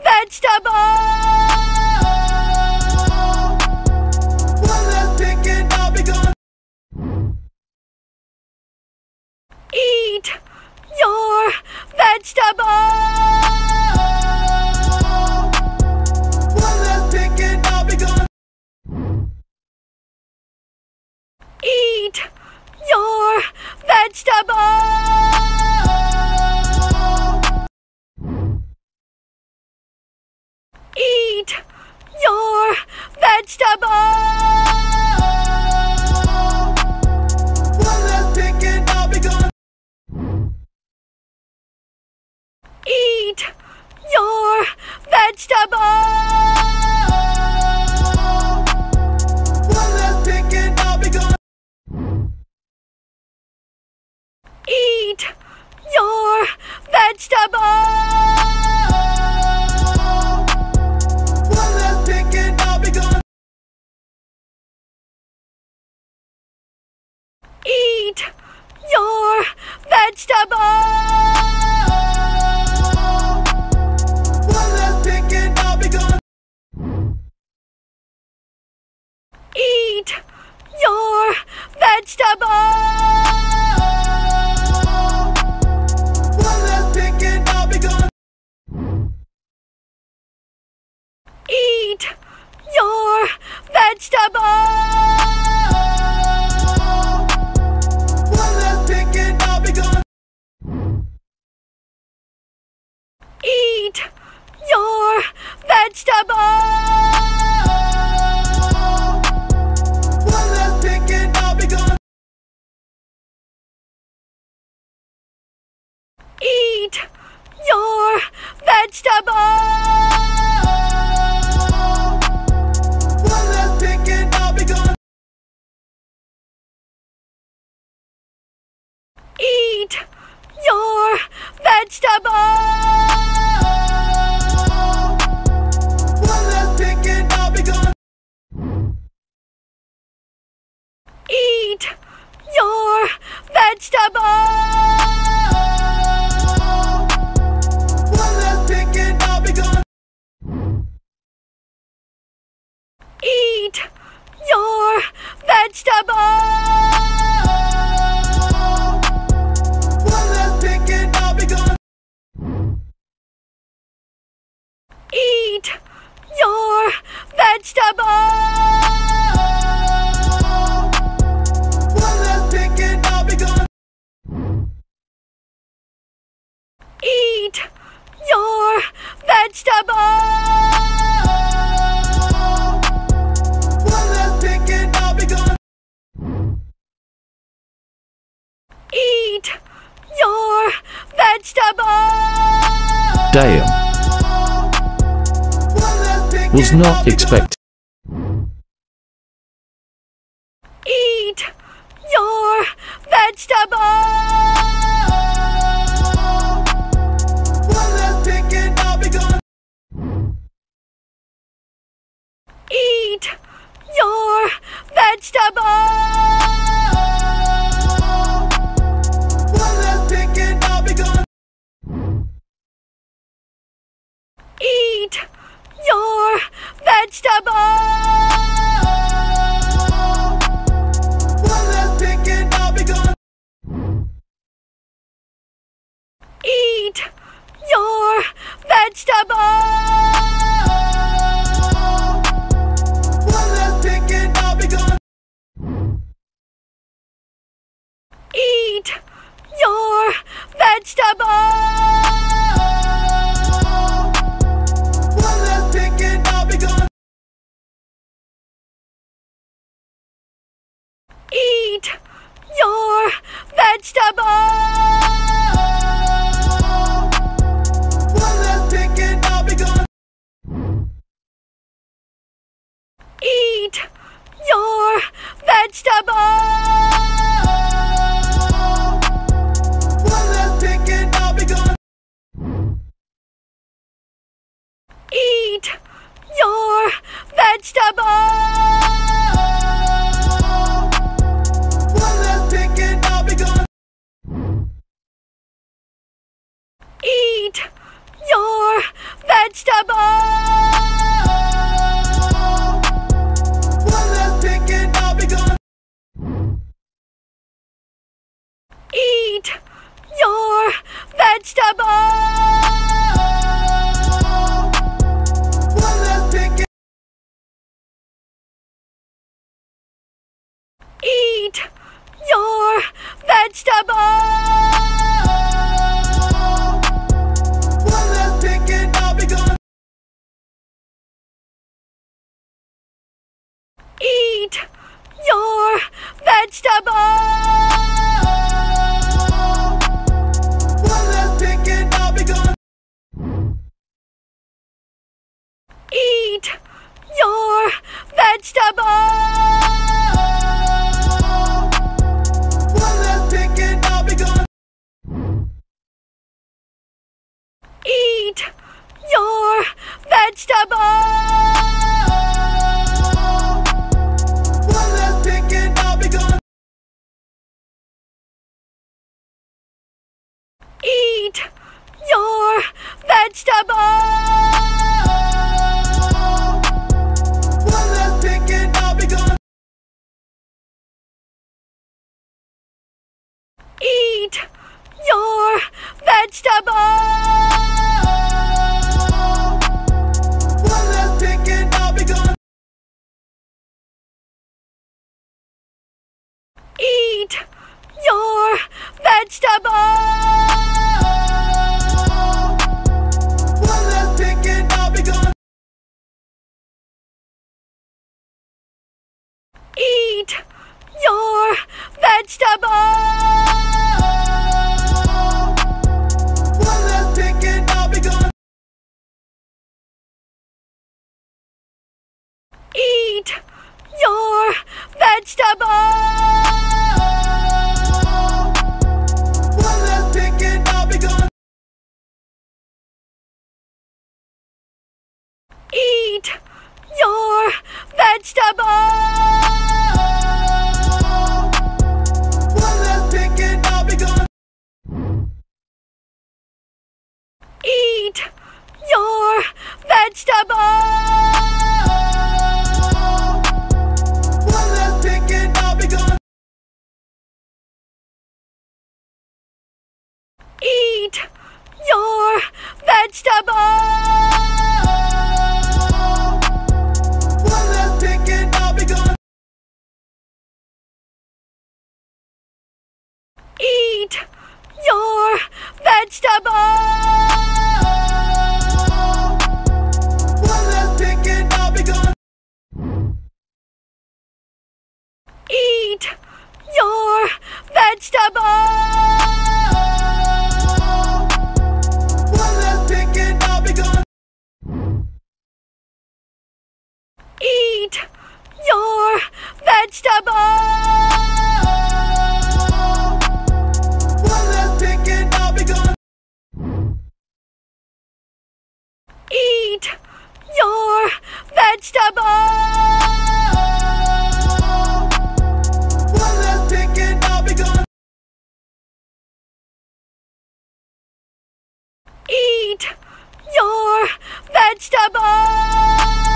vegetable. One last pick and I'll be gone. Eat your vegetable. One last pick and I'll be gone. Eat your vegetable. Eat your vegetable. One last pick and I'll be gone. Eat your vegetable. One last pick and I'll be gone. Eat your vegetable. One last pick and I'll be gone. Eat your vegetable. One last pick and I'll be gone. Eat your vegetable. One last pick and I'll be gone. Eat your vegetable. One last pick and I'll be gone. Eat your vegetable. One last pick and I'll be gone. Eat your vegetable. One last pick and I'll be gone. Eat your vegetable. One last pick and I'll be gone. Eat your vegetable. One last pick and I'll be gone. Eat your vegetable. One last pick and I'll be gone. Eat your vegetable. One last pick and I'll be gone. Eat your vegetable. One last pick and I'll be gone. Eat your vegetable. Damn, One last pick was and I'll not be gone. expect. Eat your vegetable. One last pick and I'll be gone. Eat your vegetable. One last pick and I'll be gone. Eat your vegetable. One last pick and I'll be gone. Eat your vegetable. One last pick and I'll be gone. Eat your vegetable. One last pick and I'll be gone. Eat your vegetable. One last pick and I'll be gone. Eat your vegetable. One last pick and I'll be gone. Eat your vegetable. One last pick and I'll be gone. Eat your vegetable. One less pick and I'll be gone. Eat your vegetables. One less pick and Eat your vegetables. one less pick and I'll be gone. Eat your vegetables. One less pick and I'll be gone. Eat your vegetables. One less pick and I'll be gone. Eat your vegetables. One less pick and I'll be gone. Eat your vegetables. One less pick and I'll be gone. Eat your vegetables. One less pick and I'll be gone. Eat your vegetables. One less pick and I'll be gone. Eat your vegetables. One less pick and I'll be gone. Eat your vegetables. One less pick and I'll be gone. Eat your vegetables. One less pick and I'll be gone. Eat your vegetables. One less pick and I'll be gone. Eat your vegetables. One less pick and I'll be gone. Eat your vegetables. One less pick and I'll be gone. Eat your vegetables. One less pick and I'll be gone. Eat your vegetables. One less pick and I'll be gone. Eat your vegetables. One less pick and I'll be gone. Eat your vegetables.